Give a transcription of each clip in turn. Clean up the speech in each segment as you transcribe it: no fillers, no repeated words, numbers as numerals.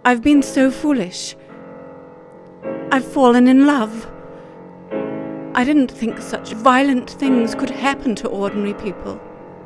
I've been so foolish. I've fallen in love. I didn't think such violent things could happen to ordinary people.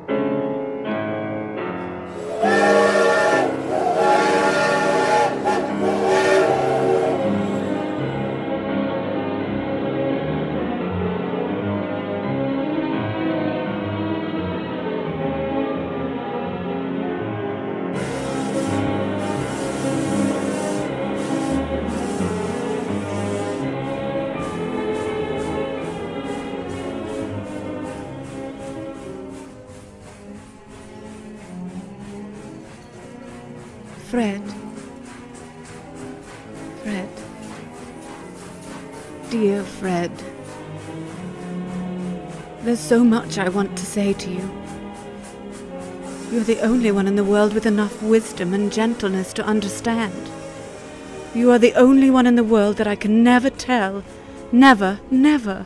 Fred. Fred. Dear Fred. There's so much I want to say to you. You're the only one in the world with enough wisdom and gentleness to understand. You are the only one in the world that I can never tell. Never, never.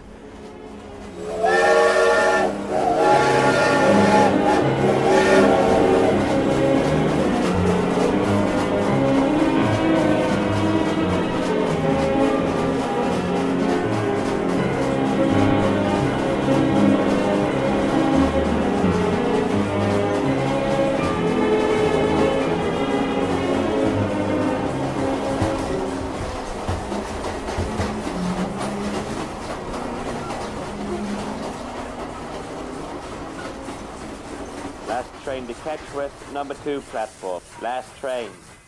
Last train to Ketchworth, number 2 platform. Last train.